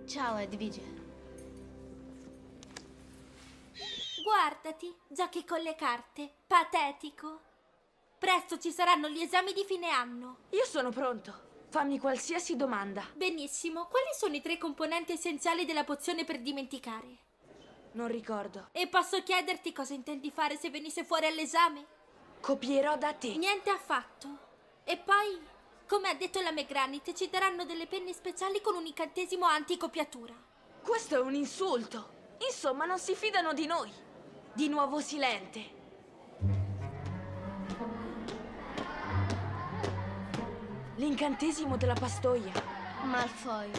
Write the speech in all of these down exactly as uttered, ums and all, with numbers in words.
Ciao, Edvige. Guardati, giochi con le carte. Patetico. Presto ci saranno gli esami di fine anno. Io sono pronto. Fammi qualsiasi domanda. Benissimo. Quali sono i tre componenti essenziali della pozione per dimenticare? Non ricordo. E posso chiederti cosa intendi fare se venisse fuori all'esame? Copierò da te. Niente affatto. E poi, come ha detto la McGranit, ci daranno delle penne speciali con un incantesimo anticopiatura. Questo è un insulto. Insomma, non si fidano di noi. Di nuovo silente. L'incantesimo della pastoia. Malfoy.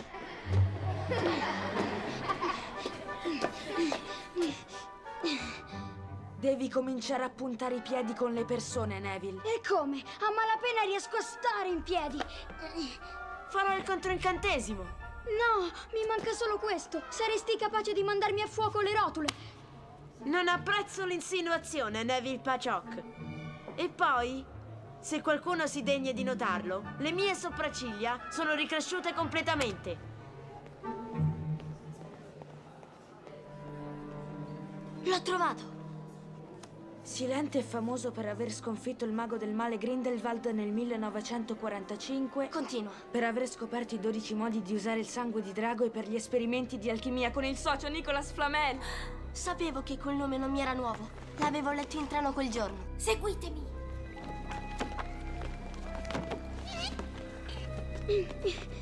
Devi cominciare a puntare i piedi con le persone, Neville. E come? A malapena riesco a stare in piedi. Farò il controincantesimo. No, mi manca solo questo. Saresti capace di mandarmi a fuoco le rotule. Non apprezzo l'insinuazione, Neville Paciocc. E poi, se qualcuno si degna di notarlo, le mie sopracciglia sono ricresciute completamente. L'ho trovato. Silente è famoso per aver sconfitto il mago del male Grindelwald nel millenovecentoquarantacinque. Continua. Per aver scoperto i dodici modi di usare il sangue di drago e per gli esperimenti di alchimia con il socio Nicolas Flamel. Sapevo che quel nome non mi era nuovo. L'avevo letto in treno quel giorno. Seguitemi.